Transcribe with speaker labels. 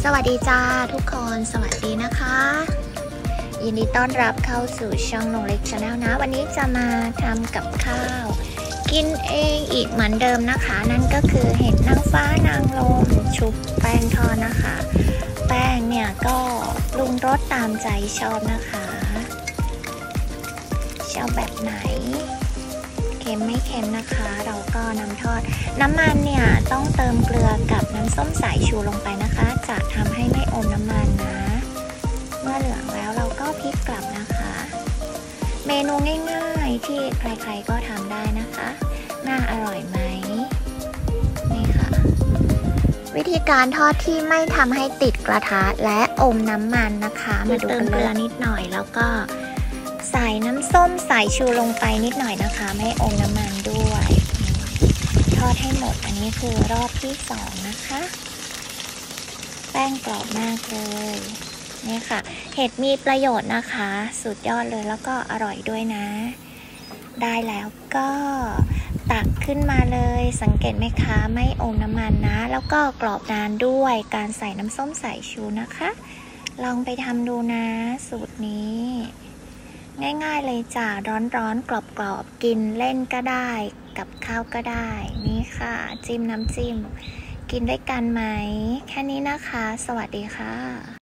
Speaker 1: สวัสดีจ้าทุกคนสวัสดีนะคะยินดีต้อนรับเข้าสู่ช่องนงเล็กชาแนลนะวันนี้จะมาทำกับข้าวกินเองอีกเหมือนเดิมนะคะนั่นก็คือเห็ดนางฟ้านางลมชุบแป้งทอดนะคะแป้งเนี่ยก็ปรุงรสตามใจชอบนะคะชอบแบบไหนเค็มไม่เค็มนะคะเราก็นำทอดน้ำมันเนี่ยต้องเติมเกลือกับน้ำส้มสายชูลงไปนะคะจะทำให้ไม่อมน้ำมันนะเมื่อเหลืองแล้วเราก็พลิกกลับนะคะเมนูง่ายๆที่ใครๆก็ทำได้นะคะน่าอร่อยไหมนี่ค่ะวิธีการทอดที่ไม่ทำให้ติดกระทะและอมน้ำมันนะคะมาดูกันเลยเติมเกลือนิดหน่อยแล้วก็ใส่น้ำส้มสายชูลงไปนิดหน่อยนะคะไม่อมน้ำมันด้วยทอดให้หมดอันนี้คือรอบที่2นะคะแป้งกรอบมากเลยนี่ค่ะเห็ดมีประโยชน์นะคะสุดยอดเลยแล้วก็อร่อยด้วยนะได้แล้วก็ตักขึ้นมาเลยสังเกตไหมคะไม่อมน้ำมันนะแล้วก็กรอบนานด้วยการใส่น้ำส้มสายชูนะคะลองไปทำดูนะสูตรนี้ง่ายๆเลยจ้าร้อนๆกรอบๆกินเล่นก็ได้กับข้าวก็ได้นี่ค่ะจิ้มน้ำจิ้มกินด้วยกันไหมแค่นี้นะคะสวัสดีค่ะ